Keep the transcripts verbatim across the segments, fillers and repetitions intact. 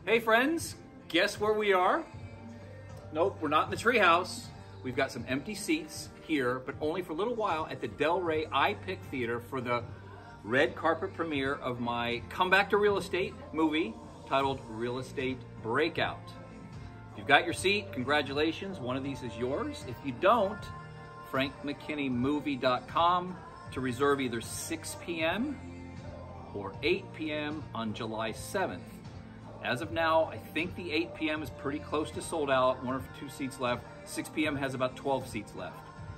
Hey friends, guess where we are? Nope, we're not in the treehouse. We've got some empty seats here, but only for a little while at the Delray I P I C Theater for the red carpet premiere of my comeback to real estate movie titled Real Estate Breakout. If you've got your seat, congratulations, one of these is yours. If you don't, frank mckinney movie dot com to reserve either six p m or eight p m on July seventh. As of now, I think the eight p m is pretty close to sold out, one or two seats left. six p m has about twelve seats left.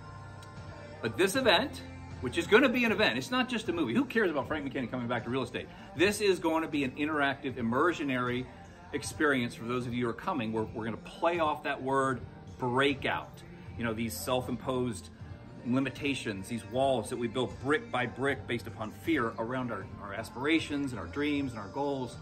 But this event, which is going to be an event, it's not just a movie. Who cares about Frank McKinney coming back to real estate? This is going to be an interactive, immersionary experience for those of you who are coming, where we're going to play off that word breakout. You know, these self-imposed limitations, these walls that we built brick by brick based upon fear around our, our aspirations and our dreams and our goals.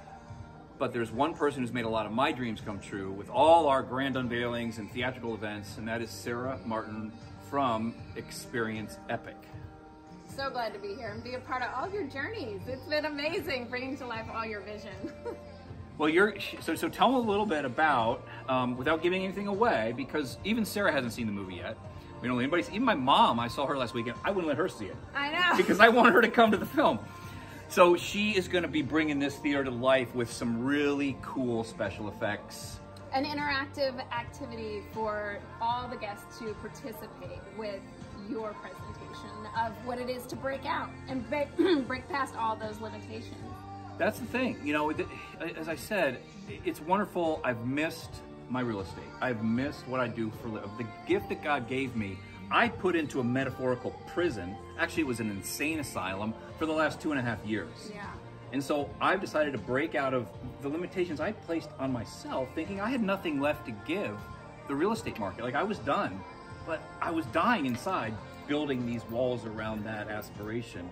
But there's one person who's made a lot of my dreams come true with all our grand unveilings and theatrical events, and that is Sarah Martin from Experience Epic. So glad to be here and be a part of all your journeys. It's been amazing bringing to life all your vision. Well, you're so so. Tell them a little bit about, um, without giving anything away, because even Sarah hasn't seen the movie yet. You know, anybody, even my mom, I saw her last weekend. I wouldn't let her see it. I know. Because I want her to come to the film. So she is going to be bringing this theater to life with some really cool special effects. An interactive activity for all the guests to participate with your presentation of what it is to break out and break, break past all those limitations. That's the thing. You know, as I said, it's wonderful. I've missed my real estate. I've missed what I do for a living. The gift that God gave me, I put into a metaphorical prison. Actually, it was an insane asylum for the last two and a half years. Yeah. And so I've decided to break out of the limitations I placed on myself, thinking I had nothing left to give the real estate market. Like, I was done, but I was dying inside, building these walls around that aspiration.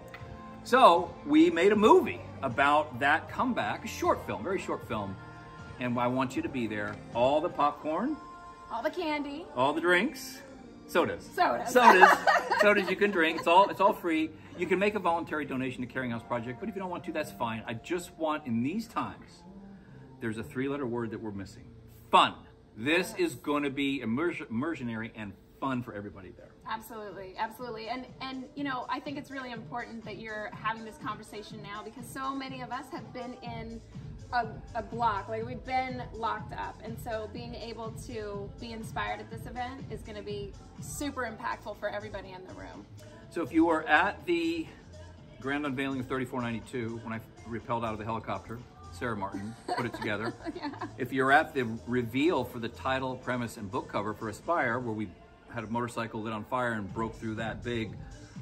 So we made a movie about that comeback, a short film, very short film. And I want you to be there. All the popcorn, all the candy, all the drinks, sodas. Sodas. Sodas. Sodas you can drink. It's all it's all free. You can make a voluntary donation to Caring House Project, but if you don't want to, that's fine. I just want, in these times, there's a three-letter word that we're missing. Fun. This is going to be immersion, immersionary and fun for everybody there. Absolutely, absolutely. And, and you know, I think it's really important that you're having this conversation now, because so many of us have been in a, a block, like we've been locked up. And so being able to be inspired at this event is going to be super impactful for everybody in the room. So if you were at the grand unveiling of thirty-four ninety-two, when I rappelled out of the helicopter, Sarah Martin put it together. Yeah. If you're at the reveal for the title, premise, and book cover for Aspire, where we had a motorcycle lit on fire and broke through that big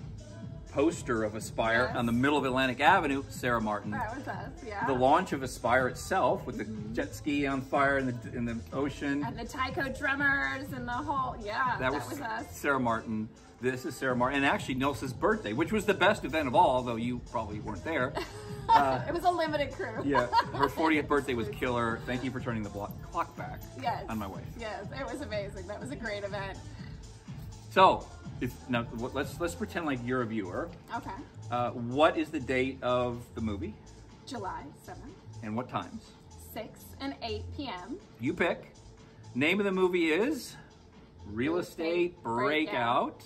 poster of Aspire, yes, on the middle of Atlantic Avenue, Sarah Martin. That was us, yeah. The launch of Aspire itself, with the mm-hmm. jet ski on fire in the in the ocean. And the taiko drummers and the whole, yeah, that, that was, was us. Sarah Martin. This is Sarah Martin. And actually Nelson's birthday, which was the best event of all, although you probably weren't there. Uh, it was a limited crew. Yeah, her fortieth birthday was killer. Thank you for turning the block, clock back yes. on my wife. Yes, it was amazing. That was a great event. So, if now let's let's pretend like you're a viewer. Okay. Uh, what is the date of the movie? July seventh. And what times? six and eight p m You pick. Name of the movie is Real, Real Estate, Estate Breakout. Breakout.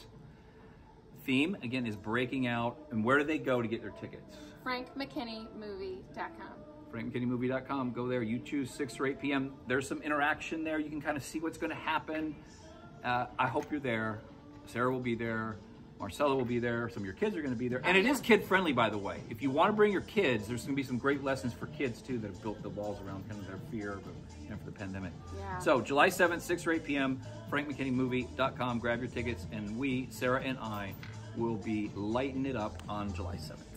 Theme, again, is breaking out. And where do they go to get their tickets? frank mckinney movie dot com. frank mckinney movie dot com. Go there. You choose six or eight p m There's some interaction there. You can kind of see what's going to happen. Uh, I hope you're there. Sarah will be there. Marcella will be there. Some of your kids are going to be there. And it is kid-friendly, by the way. If you want to bring your kids, there's going to be some great lessons for kids, too, that have built the walls around kind of their fear of, you know, for the pandemic. Yeah. So, July seventh, six or eight p m, frank mckinney movie dot com. Grab your tickets, and we, Sarah and I, will be lighting it up on July seventh.